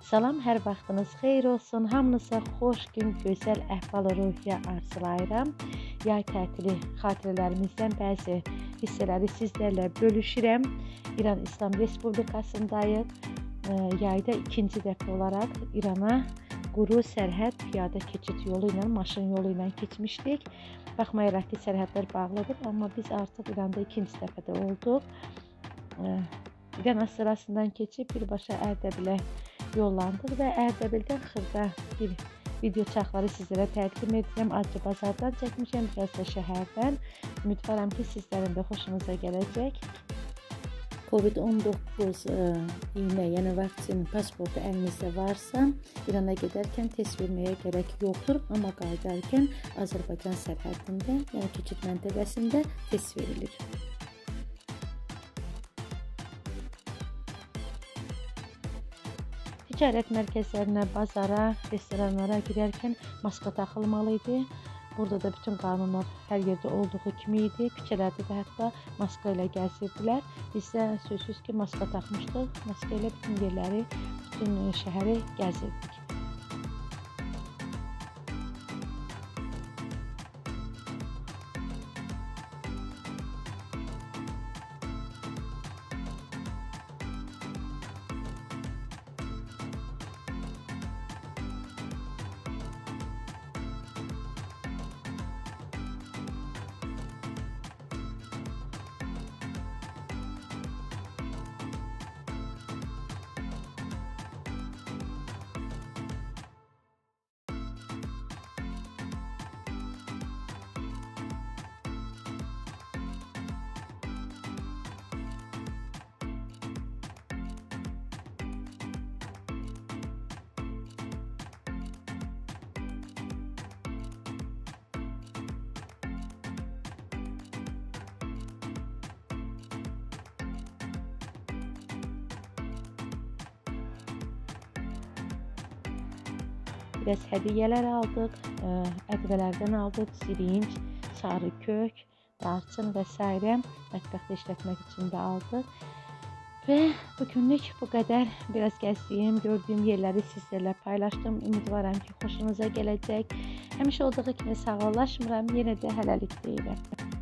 Salam, hər vaxtınız xeyir olsun. Hamınıza xoş gün, gözəl əhval-ruhiyyə arzulayıram. Yay tətili xatirələrimizdən bəzi hissələri sizlərlə bölüşürəm. İran İslam Respublikasındayıq. Yayda ikinci dəfə olaraq İrana quru sərhəd piyada keçid yolu ilə, maşın yolu ilə keçmişdik. Baxmayaraq ki, sərhədlər bağlıdır, amma biz artıq İranda ikinci dəfədə olduq. İran sırasından keçib birbaşa Ərdəbilə yollandıq və Ərdəbildən xırda bir video çaxları sizlərə təqdim edirəm. Acı bazardan çəkmişəm, biraz da şəhərdən. Ümidvaram ki, sizlərin də xoşunuza gələcək. Covid-19 iynə, yəni vaksin pasportu əlinizdə varsa, İrana gedərkən test verməyə gərək yoxdur, amma qayıdarkən Azərbaycan sərhədində, yəni keçid məntəqəsində test verilir. Ticarət mərkəzlərinə, bazara, restoranlara girərkən maska taxılmalı idi. Burada da bütün qanunlar hər yerdə olduğu kimi idi. Küçələrdə də hətta maska ilə gəzirdilər. Biz də sözsüz ki, maska taxmışdıq. Maska ilə bütün yerləri, bütün şəhəri gəzirdik. Biraz hədiyyələr aldıq, ədvələrdən aldıq, sirinc, sarı kök, darçın və s. mətbəxdə işlətmək üçün də aldıq. Və bugünlük bu qədər. Biraz gəzdiyim, gördüyüm yerləri sizlərlə paylaşdım. Ümidvaram ki, xoşunuza gələcək. Həmişə olduğu kimi sağollaşmıram, yenə də hələlik deyirəm.